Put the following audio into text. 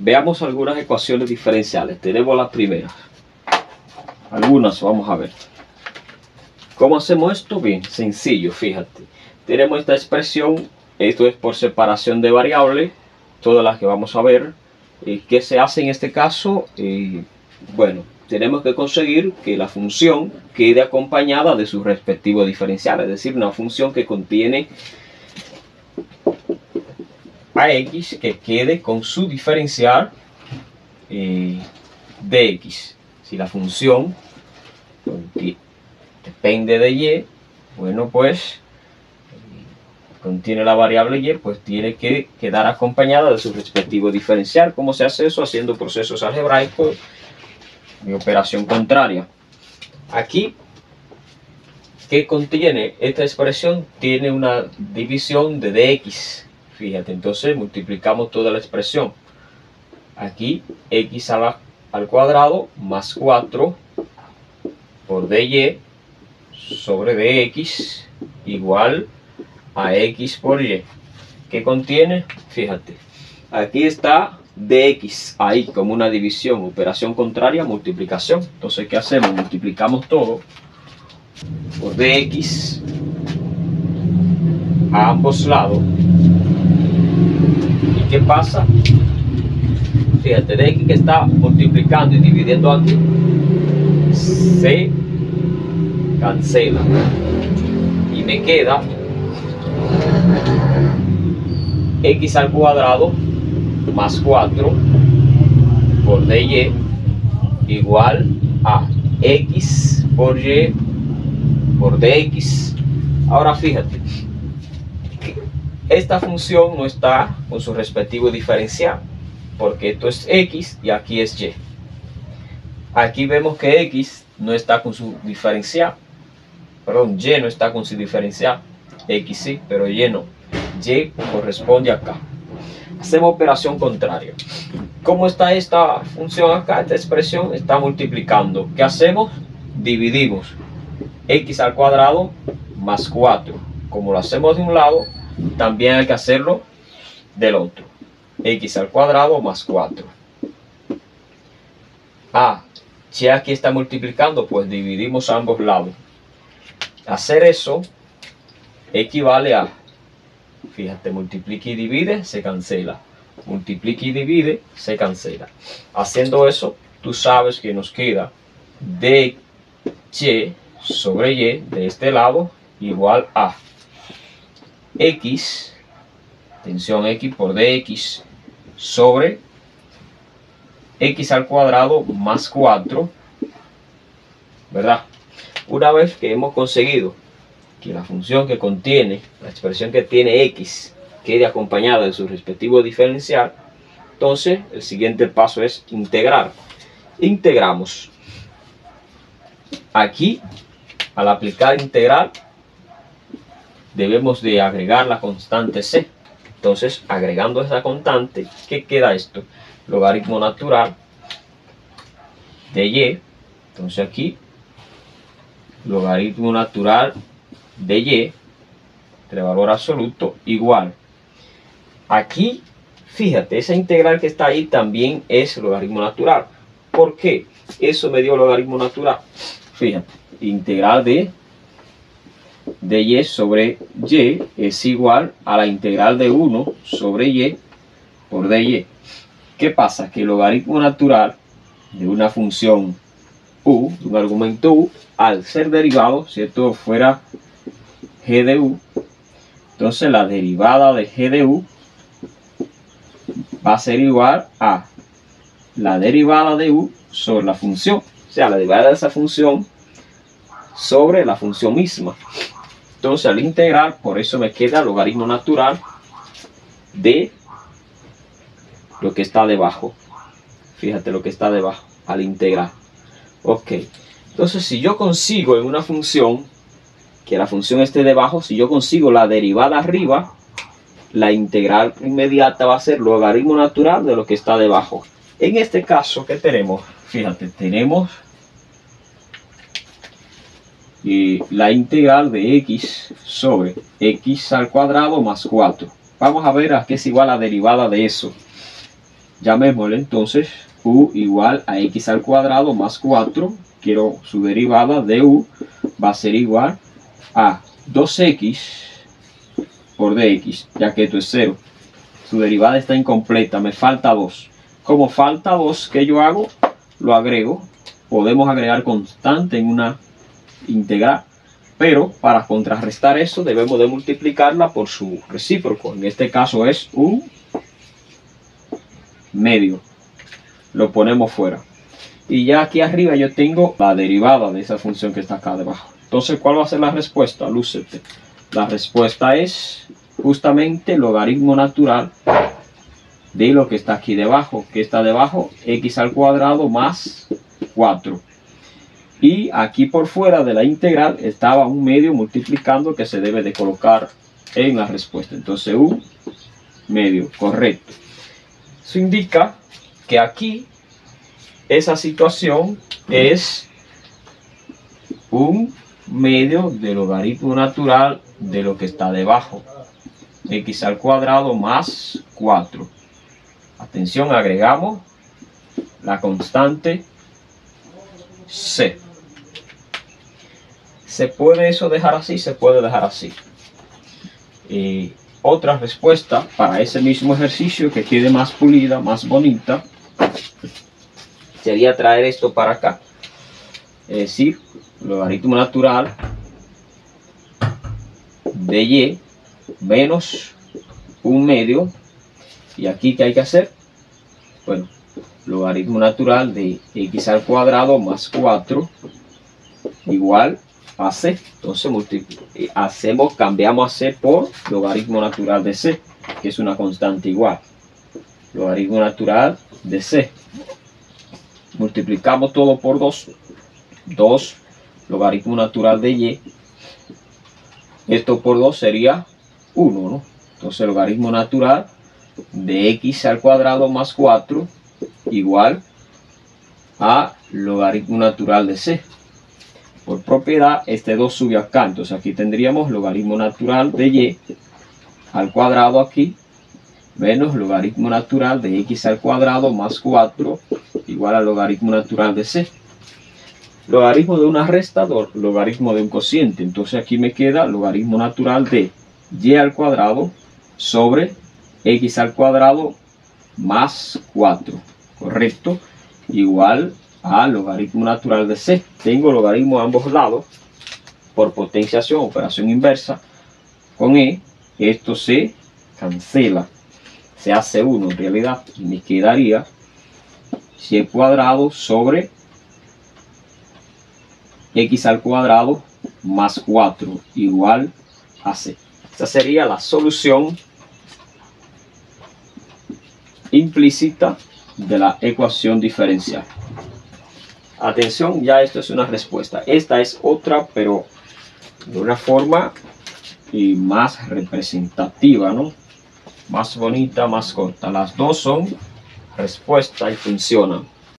Veamos algunas ecuaciones diferenciales. Tenemos las primeras. Algunas vamos a ver. ¿Cómo hacemos esto? Bien, sencillo, fíjate. Tenemos esta expresión, esto es por separación de variables, todas las que vamos a ver. ¿Qué se hace en este caso? Bueno, tenemos que conseguir que la función quede acompañada de sus respectivos diferenciales, es decir, una función que contiene a x que quede con su diferencial de x. Si la función depende de y, bueno, pues contiene la variable y, pues tiene que quedar acompañada de su respectivo diferencial. ¿Cómo se hace eso? Haciendo procesos algebraicos de operación contraria. Aquí, ¿qué contiene esta expresión? Tiene una división de dx. Fíjate, entonces multiplicamos toda la expresión. Aquí, x al cuadrado más 4 por dy sobre dx igual a x por y. ¿Qué contiene? Fíjate, aquí está dx, ahí como una división, operación contraria, multiplicación. Entonces, ¿qué hacemos? Multiplicamos todo por dx a ambos lados. ¿Y qué pasa? Fíjate, dx que está multiplicando y dividiendo aquí se cancela y me queda x al cuadrado más 4 por dy igual a x por y por dx. Ahora fíjate, esta función no está con su respectivo diferencial, porque esto es x y aquí es y. Aquí vemos que x no está con su diferencial, perdón, y no está con su diferencial, x sí, pero y no. Y corresponde acá. Hacemos operación contraria. ¿Cómo está esta función acá? Esta expresión está multiplicando. ¿Qué hacemos? Dividimos x al cuadrado más 4. Como lo hacemos de un lado, también hay que hacerlo del otro. X al cuadrado más 4. Si aquí está multiplicando, pues dividimos ambos lados. Hacer eso equivale a, fíjate, multiplica y divide, se cancela. Multiplica y divide, se cancela. Haciendo eso, tú sabes que nos queda dy sobre y de este lado igual a x, atención, x por dx sobre x al cuadrado más 4, ¿verdad? Una vez que hemos conseguido que la función que contiene, la expresión que tiene x, quede acompañada de su respectivo diferencial, entonces el siguiente paso es integrar. Integramos. Aquí, al aplicar integral, debemos de agregar la constante c. Entonces, agregando esa constante, ¿qué queda esto? Logaritmo natural de y. Entonces aquí, logaritmo natural de y, de valor absoluto, igual. Aquí, fíjate, esa integral que está ahí también es logaritmo natural. ¿Por qué? Eso me dio logaritmo natural. Fíjate, integral de y sobre y es igual a la integral de 1 sobre y por dy. ¿Qué pasa? Que el logaritmo natural de una función u, de un argumento u, al ser derivado, si esto fuera g de u, entonces la derivada de g de u va a ser igual a la derivada de u sobre la función. O sea, la derivada de esa función sobre la función misma. Entonces, al integrar, por eso me queda logaritmo natural de lo que está debajo. Fíjate lo que está debajo, al integrar. Ok. Entonces, si yo consigo en una función, que la función esté debajo, si yo consigo la derivada arriba, la integral inmediata va a ser logaritmo natural de lo que está debajo. En este caso, ¿qué tenemos? Fíjate, tenemos la integral de x sobre x al cuadrado más 4. Vamos a ver a qué es igual la derivada de eso. llamémosle entonces u igual a x al cuadrado más 4. Quiero su derivada de u va a ser igual a 2x por dx, ya que esto es 0. Su derivada está incompleta, me falta 2. Como falta 2, ¿qué yo hago? Lo agrego. Podemos agregar constante en una integral, pero para contrarrestar eso debemos de multiplicarla por su recíproco. En este caso es un medio. Lo ponemos fuera. Y ya aquí arriba yo tengo la derivada de esa función que está acá debajo. Entonces, ¿cuál va a ser la respuesta? Lúcete. La respuesta es justamente logaritmo natural de lo que está aquí debajo. ¿Qué está debajo? X al cuadrado más 4. Y aquí por fuera de la integral estaba un medio multiplicando que se debe de colocar en la respuesta. Entonces, un medio, correcto. Eso indica que aquí esa situación es un medio de logaritmo natural de lo que está debajo. X al cuadrado más 4. Atención, agregamos la constante c. ¿Se puede eso dejar así? Se puede dejar así. Otra respuesta para ese mismo ejercicio que quede más pulida, más bonita, sería traer esto para acá. Es decir, logaritmo natural de y menos un medio. ¿Y aquí qué hay que hacer? Bueno, logaritmo natural de x al cuadrado más 4 igual a c. Entonces cambiamos a c por logaritmo natural de c, que es una constante igual. Logaritmo natural de c. Multiplicamos todo por 2. 2 logaritmo natural de y. Esto por 2 sería 1, ¿no? Entonces logaritmo natural de x al cuadrado más 4 igual a logaritmo natural de c. Por propiedad, este 2 sube acá. Entonces aquí tendríamos logaritmo natural de y al cuadrado aquí menos logaritmo natural de x al cuadrado más 4 igual a logaritmo natural de c. Logaritmo de una resta, logaritmo de un cociente. Entonces aquí me queda logaritmo natural de y al cuadrado sobre x al cuadrado más 4. ¿Correcto? Igual a logaritmo natural de c. Tengo logaritmo a ambos lados. Por potenciación, operación inversa. Con e, esto se cancela. Se hace 1 en realidad. Y me quedaría c cuadrado sobre x al cuadrado más 4 igual a c. Esta sería la solución implícita de la ecuación diferencial. Atención, ya esto es una respuesta. Esta es otra, pero de una forma y más representativa, ¿no? Más bonita, más corta. Las dos son respuesta y funcionan.